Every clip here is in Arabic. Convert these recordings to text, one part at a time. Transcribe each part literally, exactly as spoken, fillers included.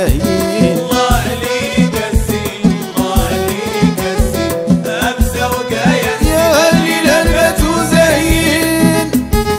زاهيين. الله عليك الزين الله عليك الزين أمسى وقايا يا الليل البت وزاهيين.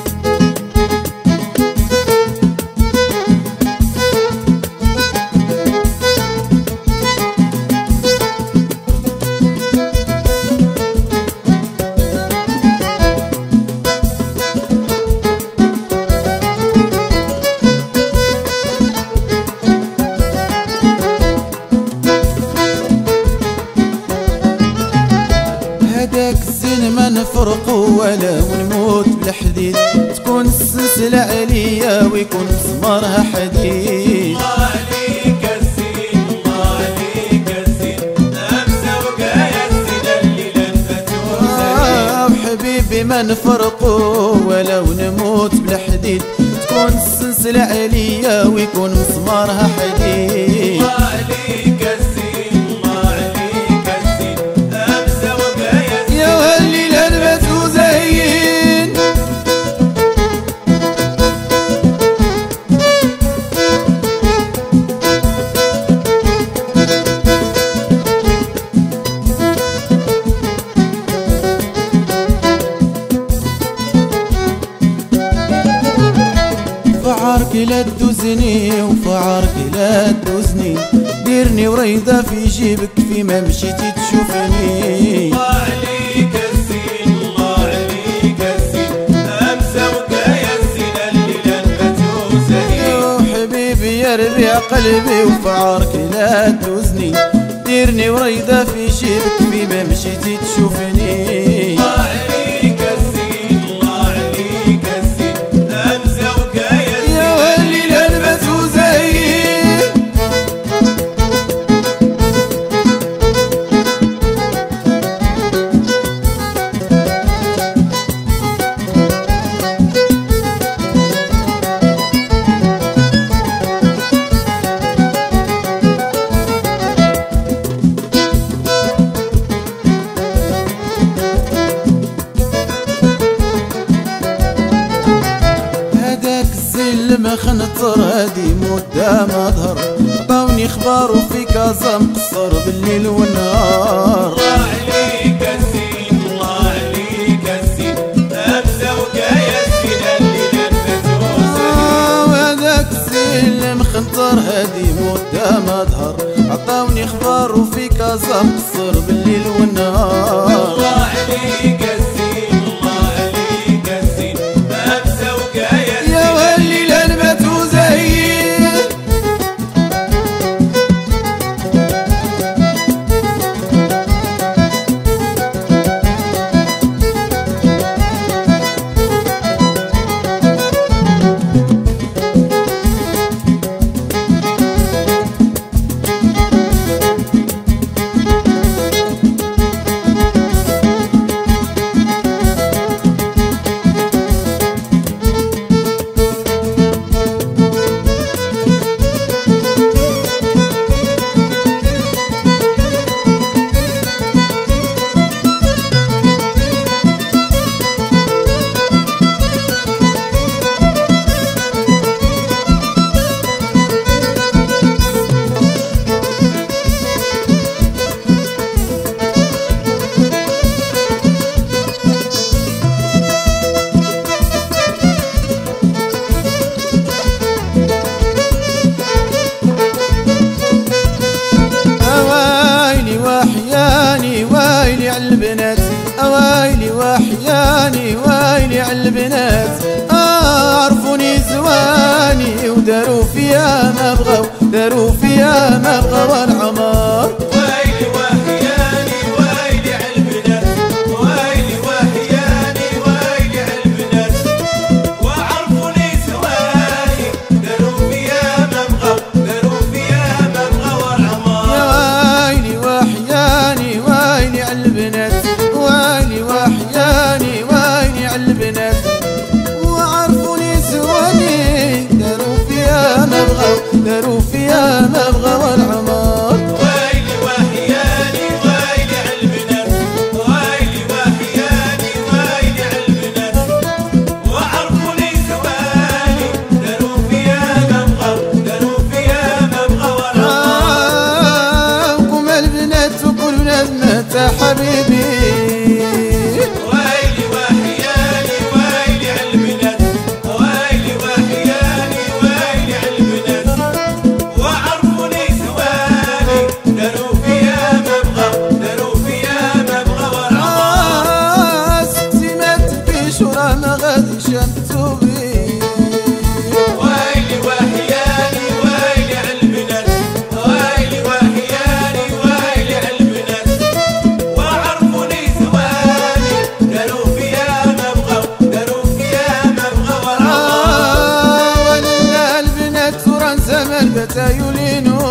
هداك الزين ما نفرقو ولا ونموت بالحديد، تكون السلسلة عليا ويكون مسمارها حديد. الله عليك الزين الله عليك الزين أمسى وقايا الزين الليل البت آه حبيبي ما نفرقو ولا ونموت بالحديد، تكون السلسلة عليا ويكون مسمارها حديد. الله عليك الزين الله عليك الزين أمسى وقايا الزين يا الليل البت وزاهيين. فعارك لا تدوزني وفعارك لا تدوزني، ديرني وريضة في جيبك في ما مشيتي تشوفني. الله عليك الزين الله عليك الزين أمسى وقايا الزين الليل البت وزاهيين. يا حبيبي يا ربيع قلبي وفعارك لا تدوزني، ديرني وريضة في جيبك في ما مشيتي تشوفني. الله عليك الزين الله عليك الزين أمسى وقايا الزين يا الليل البت وزاهيين. هداك الزين ما خنطر هادي مدة ما ظهر، عطاوني خبار وفي كازا مقصر بالليل والنهار. الله عليك الزين الله عليك الزين أمسى وقايا الزين الليل البت وزاهيين. وهداك الزين مخنطر هادي مدة ما ظهر، عطاوني خبار وفي كازا مقصر بالليل والنهار. الله عليك الزين الله عليك الزين أمسى وقايا الزين يا الليل البت وزاهيين. عالبنات، أوايلي وحياني وايلي عالبنات. آه عرفوني زواني وداروا فيها ما بغاو، داروا فيها ما بغاو العمار. وايلي وحياني وايلي عالبنات، وايلي وحياني وايلي عالبنات. وعرفوني زواني داروا فيها ما بغاو، داروا فيها ما بغاو العمار. يا وايلي وحياني وايلي عالبنات، وايلي وحياني وايلي عالبنات. وعرفوني زواني داروا فيها ما بغاو، داروا فيها ما بغاو العمار. حبيبي. ويلي وحيالي ويلي عالبنات، ويلي وحيالي ويلي عالبنات، وعرفوني ثواني داروا فيا ما بغاو، داروا فيا ما بغاو العمار. ستي ما تبكيش وراه ما غاديش نتوبي. ويلي وحيالي ويلي عالبنات، ويلي وحيالي ويلي عالبنات، وعرفوني ثواني داروا فيا ما بغاو، داروا فيا ما بغاو العمار. ولله البنات ورا زمان بتا يولينو.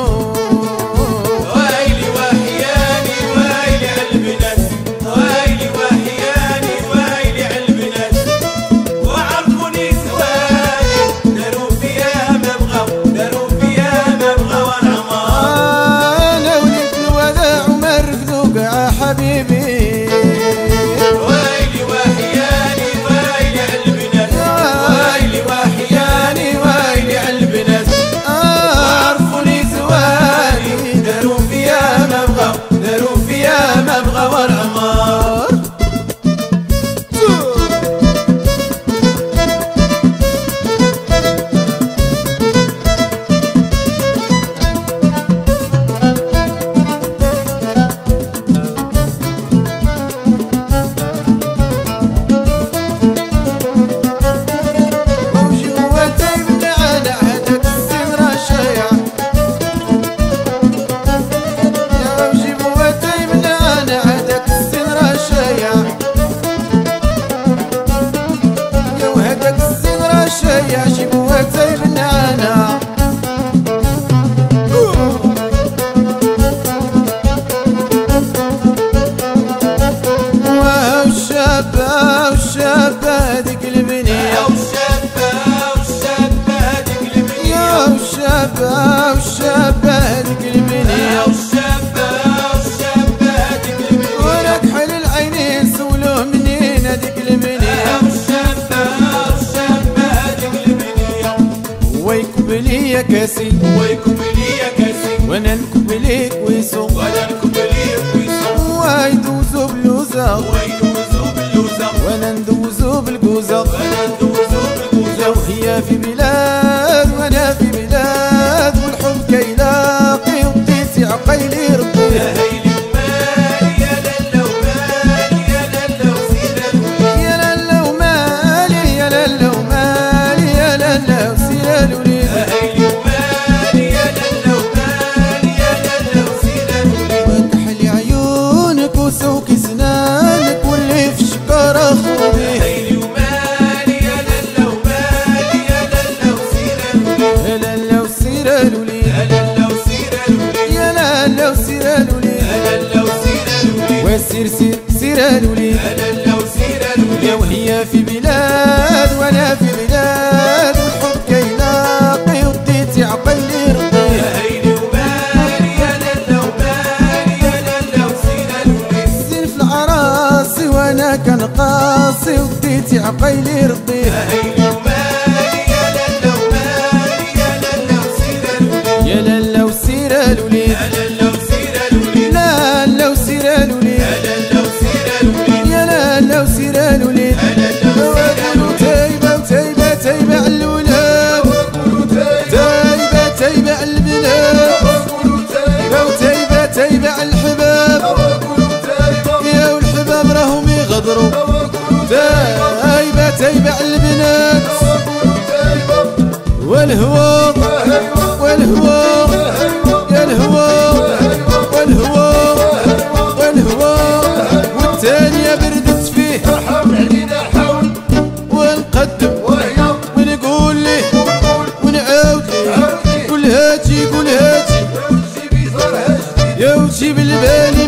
ويلي وحيالي ويلي عالبنات، ويلي وحيالي ويلي عالبنات، وعرفوني ثواني داروا فيا ما بغاو، داروا فيا ما بغاو العمار. انا وليت الوداع وما رفدو كاع حبيبي. ويلي وحيالي ويلي عالبنات، ويلي وحيالي ويلي عالبنات، وعرفوني ثواني داروا فيا ما بغاو، داروا فيا ما بغاو العمار. وجي هو تايب معانا هذاك السن راه شايع. يا وجي هو تايب معانا هذاك السن راه شايع. يا وهذاك السن راه شايع جيب هو تايب معانا. وهاو الشابة والشابة هذيك البنية. يا وشابة وشابة هاديك البنية، يا والشابة والشابة هذيك البنية. يا وشابة وشابة هاديك البنية، وانا كحل العينين سولوه منين هذيك يا البنية. وشابة وشابة هاديك البنية، ويكب لي كاسي ويكب ليا كاسي وانا نكب ليك ويسو. وانا نكب ليك ويصب، ويدوزو بلوزة ويدوزو باللوزة وانا ندوزو بالكوزة. وانا ندوزو بالكوزة. لو هي في بلاد وانا في بلاد والحب كيلاقي وبديتي عقيلي ربي. يا هيلي ومالي يا لالا ومالي يا لالا وسيدة الوليد. يا لالا ومالي يا لالا ومالي يا لالا وسيلة الوليد. يا هيلي ومالي يا لالا ومالي يا لالا وسيدة الوليد. وكحلي عيونك وسوكي سنانك واللي في شكارة يا خوبي. هيلي ومالي يا لالا ومالي يا لالا وسيدة الوليد. يا لالا وسيرة الوليد. يا لالا وسيدة الوليد. يا لالا وسيرة الوليد. يا لالا وسيدة الوليد. وسير سير سيرة الوليد. يا لالا وسيدة يا الوليد. وهي في بلاد وانا في بلاد والحب كيلاقي وديتي عقلي ربي. يا هيلي ومالي يا لالا ومالي يا لالا وسيدة الوليد. الزين في العراسي وانا كان قاسي وديتي عقلي ربي. يا هيلي ومالي يا لالا ومالي يا لالا وسيدة الوليد. يا لالا وسيرة الوليد. يا لالا وسيدة الوليد. لالا وسيرة الوليد. يا لالا وسيدة الوليد. يا لالا وسيرة الوليد. يا لالا وسيدة وقولوا تايبة وتايبة تايبة على الولاد. تايبة تايبة على البنات. وتايبة تايبة على الحباب. يا والحباب راهم يغدروا. تايبة تايبة على البنات. والهوى والهوى يا الهوى والهوى والهوى والتانية بردت فيه. ونقدم ونقول ليه ونعاود ليه. قول هاتي قول هاتي يا وجيب البالي